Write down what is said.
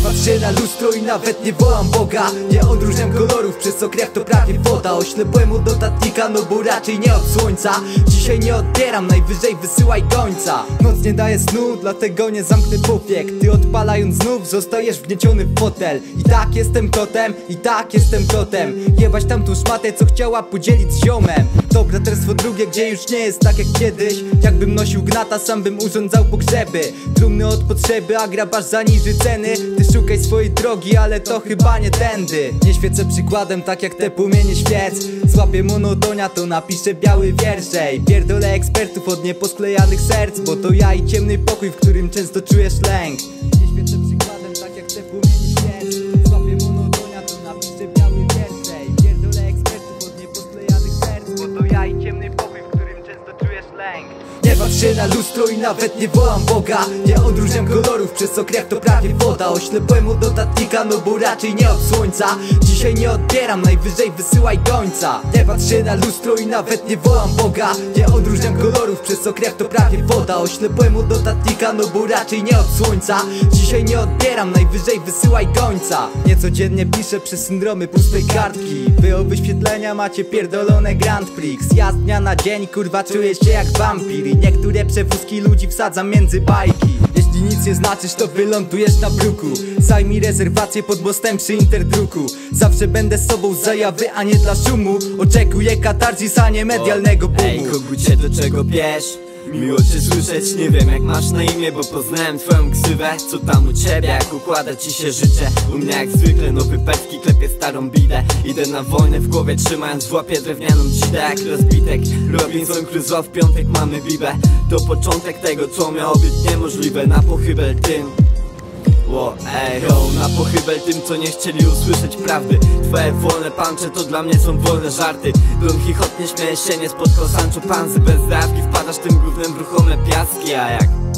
Nie patrzę na lustro i nawet nie wołam Boga. Nie odróżniam kolorów, przez co krew to prawie woda. Oślepłem od dodatnika, no bo raczej nie od słońca. Dzisiaj nie odbieram, najwyżej wysyłaj gońca. Noc nie daje snu, dlatego nie zamknę powiek. Ty odpalając znów zostajesz wgnieciony w fotel. I tak jestem kotem, i tak jestem kotem. Jebać tamtą szmatę, co chciała podzielić z ziomem. To braterstwo drugie, gdzie już nie jest tak jak kiedyś. Jakbym nosił gnata, sam bym urządzał pogrzeby. Trumny od potrzeby, a grabarz zaniży ceny. Ty szukaj swojej drogi, ale to chyba nie tędy. Nie świecę przykładem, tak jak te płomienie świec. Złapię monotonia, to napiszę biały wiersze. I pierdolę ekspertów od nieposklejanych serc, bo to ja i ciemny pokój, w którym często czujesz lęk. Nie świecę przykładem, tak jak te płomienie świec. Złapię monotonia, to napiszę biały wiersze. I pierdolę ekspertów od nieposklejanych serc, bo to ja i ciemny pokój, w którym często czujesz lęk. Nie patrzę na lustro i nawet nie wołam Boga. Nie odróżniam kolorów, przez co krew to prawie woda. Oślepłem od dodatnika, no bo raczej nie od słońca. Dzisiaj nie odbieram, najwyżej wysyłaj gońca. Nie patrzę na lustro i nawet nie wołam Boga. Nie odróżniam kolorów, przez co krew to prawie woda. Oślepłem od dodatnika, no bo raczej nie od słońca. Dzisiaj nie odbieram, najwyżej wysyłaj gońca. Niecodziennie piszę przez syndromy pustej kartki. Wy o wyświetlenia macie pierdolone Grand Prix. Ja z dnia na dzień, kurwa, czuję się jak wampir. I niektóre przewózki ludzi wsadzam między bajki. Jeśli nic nie znaczysz, to wylądujesz na bruku. Zajmij rezerwację pod mostem przy Interdruku. Zawsze będę z sobą z zajawy, a nie dla szumu. Oczekuję katarzis, a nie medialnego boomu. Ej, kogucie, do czego bierz? Miło cię słyszeć, nie wiem jak masz na imię, bo poznałem twoją ksywę. Co tam u ciebie, jak układa ci się życie? U mnie jak zwykle nowy petki klepie starą bidę. Idę na wojnę w głowie, trzymając w łapie drewnianą dzidę. Jak rozbitek, Robinson Crusoe, w piątek mamy bibę. To początek tego, co miało być niemożliwe. Na pochybel tym na pochybel tym, co nie chcieli usłyszeć prawdy. Twoje wolne puncze to dla mnie są wolne żarty. Don Quixote nie śmieje się, nie spotkał Sancho Panzy. Bez dawki wpadasz tym gównem w ruchome piaski, a jak